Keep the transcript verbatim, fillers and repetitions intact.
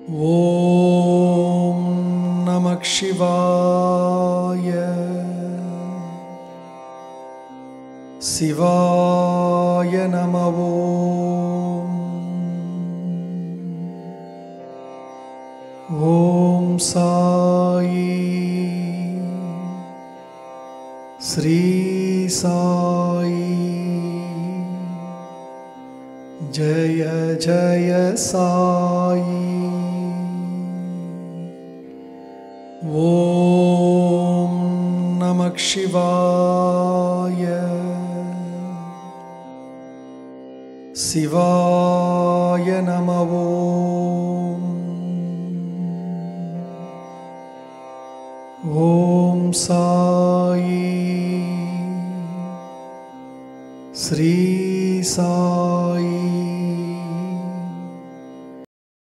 ஓம் நமः சிவாய. சிவாய நம. ஓம் ஓம் சாயி ஸ்ரீ சாயி. ஜய ஜய சாயி. ஓம் நமः சிவாய. சிவாய நம. ஓம் ஓம் சாயி ஸ்ரீ சாயி.